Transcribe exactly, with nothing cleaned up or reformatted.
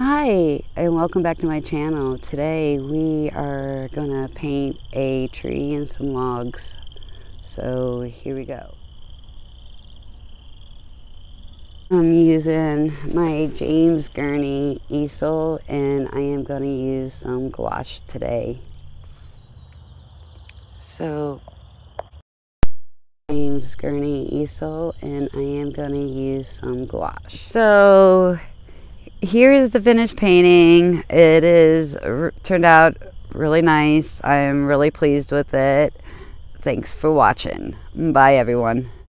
Hi, and welcome back to my channel. Today we are gonna paint a tree and some logs. So here we go. I'm using my James Gurney easel and I am gonna use some gouache today. So James Gurney easel and I am gonna use some gouache. So here is the finished painting. It is turned out really nice. I'm really pleased with it. Thanks for watching. Bye everyone.